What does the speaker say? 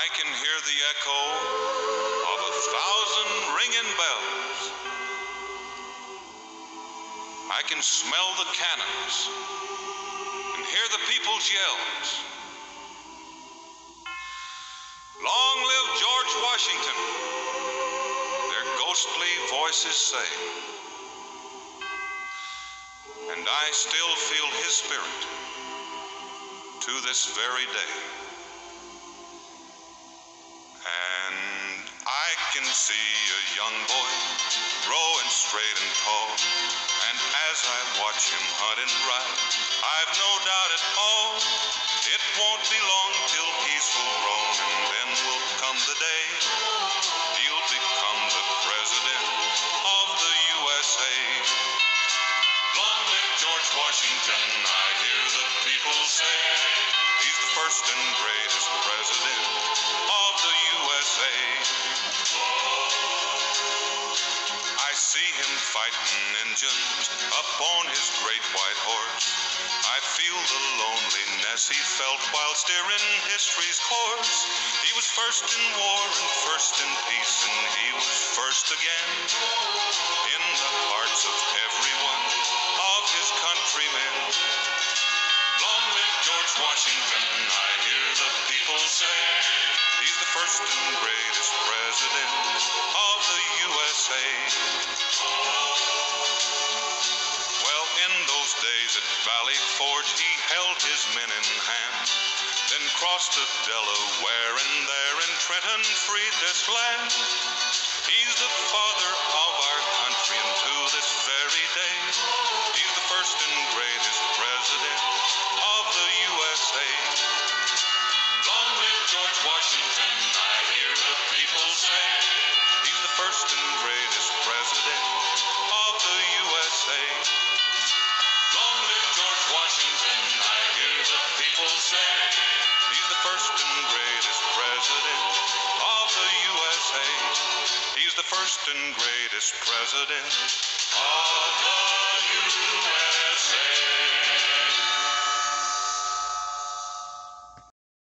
can hear the echo of 1,000 ringing bells. I can smell the cannons and hear the people's yells. Long live George Washington, their ghostly voices say. And I still feel his spirit to this very day. And I can see a young boy growing straight and tall, and as I watch him hunt and ride, I've no doubt at all it won't be long till he's full grown, and then will come the day he'll become the president of the USA. Long live George Washington, I hear the people say. He's the first and greatest president of the USA. I see him fighting Injuns up on his great white horse. I feel the loneliness he felt while steering history's course. He was first in war and first in peace, and he was first again in the hearts of everyone of his countrymen. Long live George Washington, I hear the people say. He's the first and greatest president of the USA. Well, in those days at Valley Forge, he held his men in hand, then crossed the Delaware, and there in Trenton freed this land. He's the father of our country, and to this very day, he's the first and greatest president of the USA. Long live George Washington, I hear the people say. He's the first and greatest president of the USA. Long live George Washington, I hear the people say. He's the first and greatest president of the USA. He's the first and greatest president of the USA.